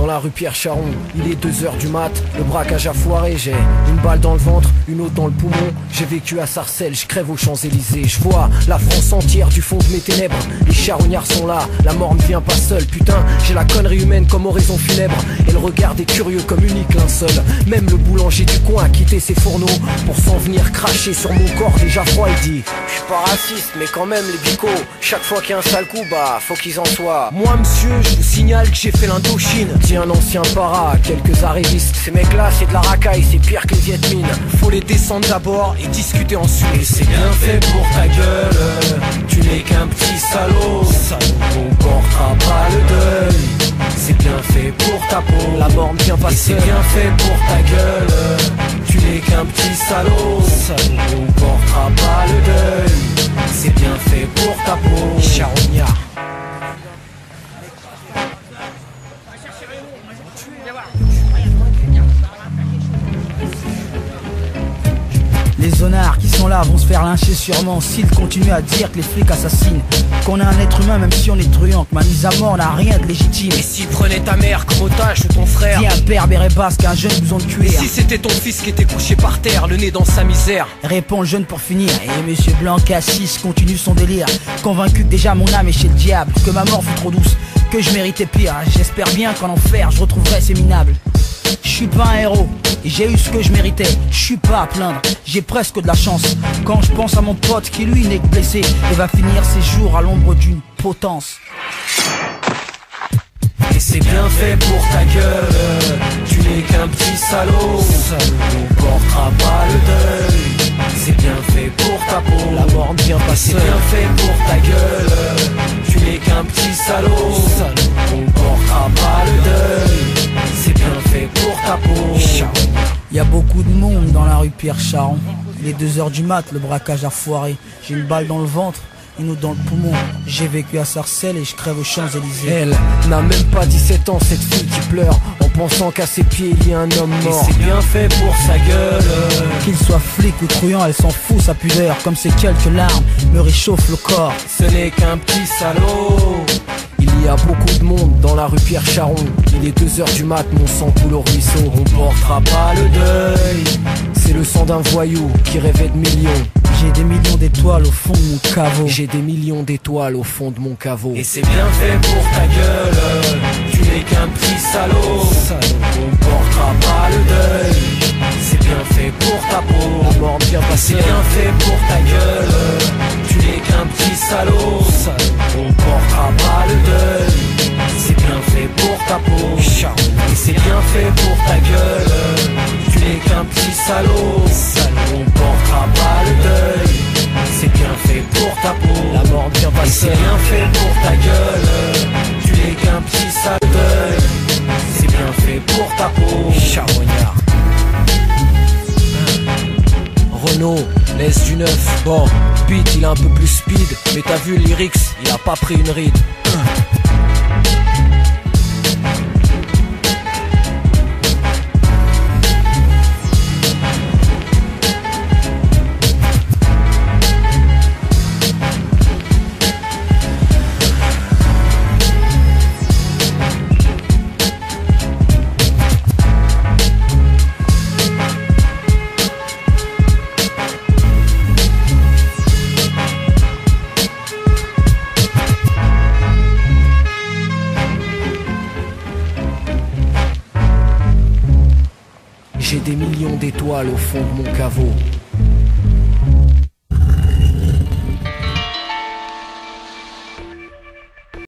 dans la rue Pierre Charon. Il est 2h du mat, le braquage a foiré. J'ai une balle dans le ventre, une autre dans le poumon. J'ai vécu à Sarcelles, je crève aux Champs-Élysées. Je vois la France entière du fond de mes ténèbres. Les charognards sont là, la mort ne vient pas seule. Putain, j'ai la connerie humaine comme horizon funèbre. Et le regard des curieux comme unique linceul. Même le boulanger du coin a quitté ses fourneaux pour s'en venir cracher sur mon corps déjà froid. Il dit: je suis pas raciste mais quand même les bicots, chaque fois qu'il y a un sale coup, bah faut qu'ils en soient. Moi monsieur, je vous signale que j'ai fait l'Indochine. Dis un ancien para, quelques arrivistes. Ces mecs là c'est de la racaille, c'est pire que les Viet Minh. Faut les descendre d'abord et discuter ensuite. Et c'est bien fait pour ta gueule, tu n'es qu'un petit salaud. On portera pas le deuil, c'est bien fait pour ta peau. La mort ne vient pas seule. C'est bien fait pour ta gueule, tu n'es qu'un petit salaud. On portera pas le deuil, c'est bien fait pour ta peau. Charognard. Les zonards qui sont là vont se faire lyncher sûrement s'ils continuent à dire que les flics assassinent, qu'on est un être humain même si on est truand, que ma mise à mort n'a rien de légitime. Et s'ils prenaient ta mère comme otage ou ton frère? Dis un père béret basque, un jeune blouson de cuir. Et si c'était ton fils qui était couché par terre, le nez dans sa misère? Répond le jeune pour finir. Et monsieur Blanc Cassis continue son délire, convaincu que déjà mon âme est chez le diable, que ma mort fut trop douce, que je méritais pire. J'espère bien qu'en enfer je retrouverai ces minables. Je suis pas un héros, et j'ai eu ce que je méritais. Je suis pas à plaindre, j'ai presque de la chance. Quand je pense à mon pote qui lui n'est que blessé et va finir ses jours à l'ombre d'une potence. Et c'est bien fait pour ta gueule, tu n'es qu'un petit salaud. On portera pas le deuil, c'est bien fait pour ta peau. La mort ne vient pas seule. C'est bien fait pour ta gueule, tu n'es qu'un petit salaud. On portera pas le deuil, c'est bien fait pour ta peau. Y a beaucoup de monde dans la rue Pierre Charon. Il est 2h du mat, le braquage a foiré. J'ai une balle dans le ventre, une autre dans le poumon. J'ai vécu à Sarcelles et je crève aux Champs-Élysées. Elle n'a même pas 17 ans, cette fille qui pleure en pensant qu'à ses pieds il y a un homme mort. Et c'est bien fait pour sa gueule. Qu'il soit flic ou truand, elle s'en fout sa pudeur. Comme ces quelques larmes me réchauffent le corps. Ce n'est qu'un petit salaud. Il y a beaucoup de monde dans la rue Pierre Charon. Il est 2h du mat, mon sang coule au ruisseau. On portera pas le deuil, c'est le sang d'un voyou qui rêvait de millions. J'ai des millions d'étoiles au fond de mon caveau. J'ai des millions d'étoiles au fond de mon caveau. Et c'est bien fait pour ta gueule, tu n'es qu'un petit salaud. On portera pas le deuil, c'est bien fait pour ta peau. La mort ne vient pas seule. C'est bien fait pour ta gueule, tu n'es qu'un petit salaud. On portera pas le deuil, c'est bien fait pour ta peau. Et c'est bien fait pour ta gueule, tu n'es qu'un petit salaud. On portera pas le deuil, c'est bien fait pour ta peau. La mort ne vient pas seule. C'est bien fait pour ta gueule, tu n'es qu'un petit sale deuil, c'est bien fait pour ta peau. Charognard. Renault, laisse du neuf. Bon, beat il est un peu plus speed, mais t'as vu le lyrics, il a pas pris une ride. J'ai des millions d'étoiles au fond de mon caveau.